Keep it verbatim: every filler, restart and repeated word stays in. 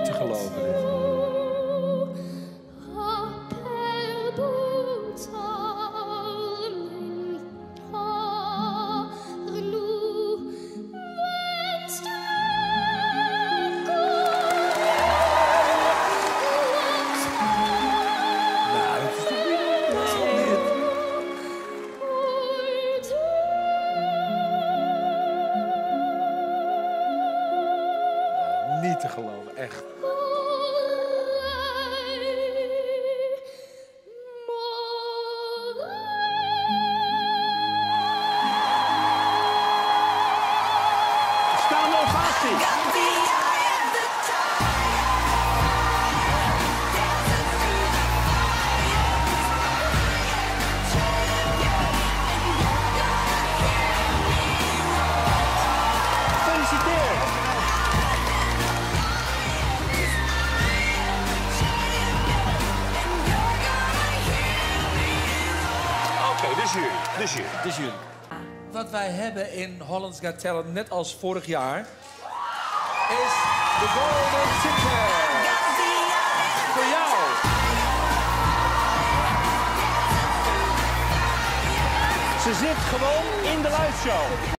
Niet te geloven, dit. Niet te geloven, echt. Staande ovatie. Gefeliciteerd. Oké, de jury, de jury. De jury. Wat wij hebben in Holland's Got Talent, net als vorig jaar, is de Golden Ticket. Voor jou. Ze zit gewoon in de live show.